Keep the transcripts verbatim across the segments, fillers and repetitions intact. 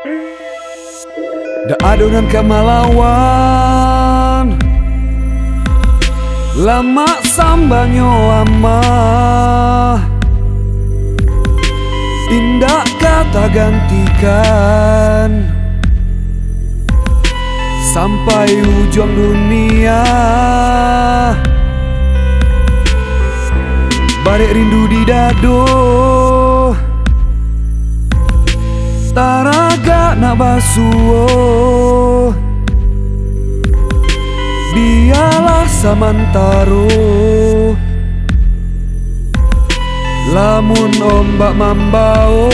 Da adonan kamalawan lama sambanyo amah, indah kata gantikan sampai ujung dunia. Barek rindu di dado, taraga nak basuh, biarlah samantaro lamun ombak mambao.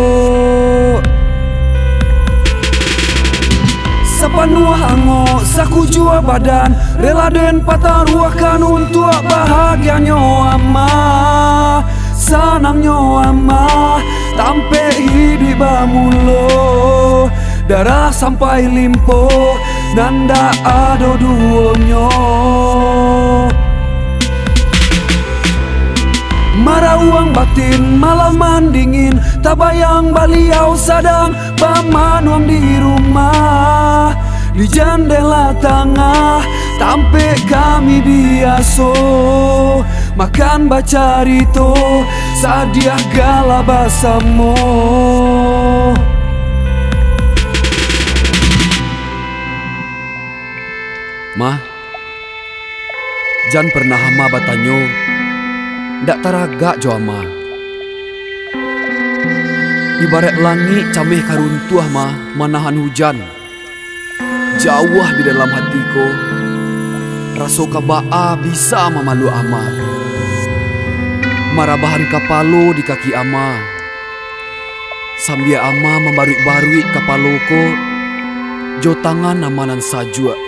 Sepanuh ango saku jua badan, rela den pataruahkan untuk bahagia nyoma, sanang nyoma, tampe hidup bamulo, darah sampai limpo, nanda ado duonyo. Marah uang batin malaman dingin, tak bayang baliau sadang paman uang di rumah, di jendela tengah tampe kami biaso makan baca rito sadiah gala basamo. Ma, jan pernah ma batanyo ndak taraga jo ama. Ibarat langit cameh karuntuah ma manahan hujan. Jauh di dalam hatiku raso kabaa bisa memalu ama. Marabahan kapalo di kaki ama, sambil ama membarui-barui kapaloko jo tangan amanan sajua.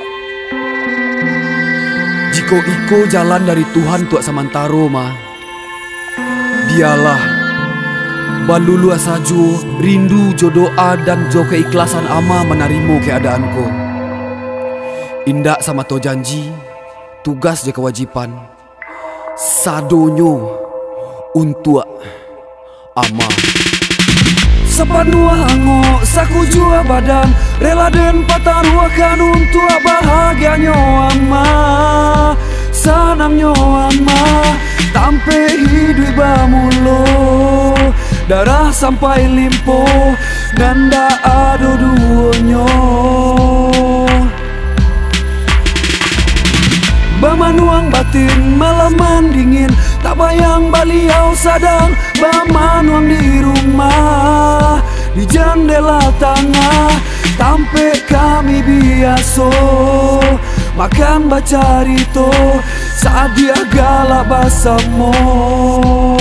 Jiko iko jalan dari Tuhan tuak samantaro ma, biarlah balulu asaju rindu jodoa dan jo keikhlasan ama menarimu keadaanku. Indak sama to janji, tugas je kewajiban, sadonyo untuk ama. Sepanuh ango saku jua badan, rela den pataruahkan untuk bahagianyo ama, sanamnyo ama, tampe hidup bamulo, darah sampai limpo, nanda ado duonyo. Bamanuang batin malaman dingin, tak bayang baliau sadang bamanuang di rumah, di jendela tengah tampe kami biaso makan baca rito saat dia galak basamo.